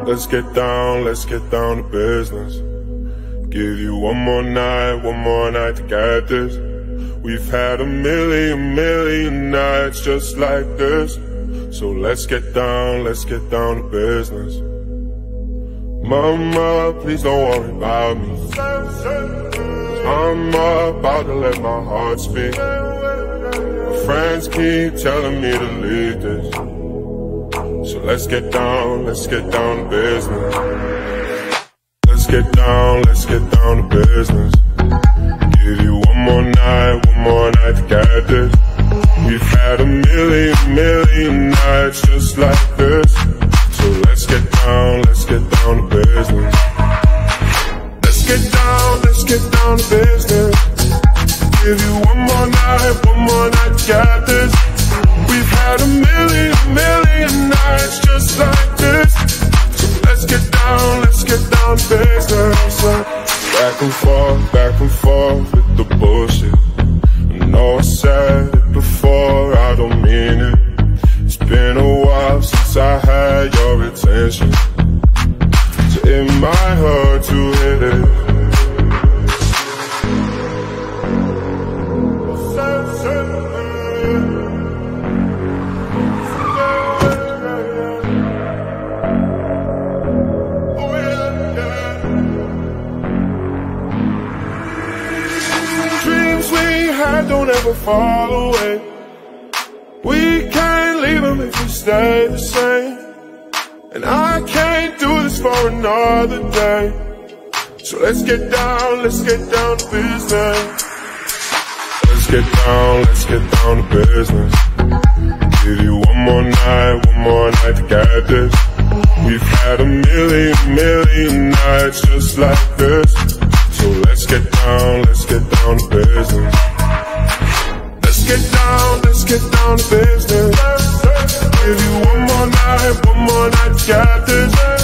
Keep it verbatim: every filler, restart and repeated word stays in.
Let's get down, let's get down to business. Give you one more night, one more night to get this. We've had a million, million nights just like this. So let's get down, let's get down to business. Mama, please don't worry about me. I'm about to let my heart speak. My friends keep telling me to leave this. So let's get down, let's get down to business. Let's get down, let's get down to business. Give you one more night, one more night to get this. We've had a million, million nights just like this. So let's get down, let's get down to business. Let's get down, let's get down to business. Give you one more night, one more night to get this. We've had a million, million nights just like this. So let's get down, let's get down to business. Back and forth, back and forth with the bullshit. I know I said it before, I don't mean it. It's been a while since I had your attention, so it might hurt to hit it. Dreams we had don't ever fall away. We can't leave them if we stay the same. And I can't do this for another day. So let's get down, let's get down to business. Let's get down, let's get down to business. Give you one more night, one more night to get this. We've had a million, million nights just like this. So let's get down, let's get down to business. Let's get down, let's get down to business. Give you one more night, one more night to get this.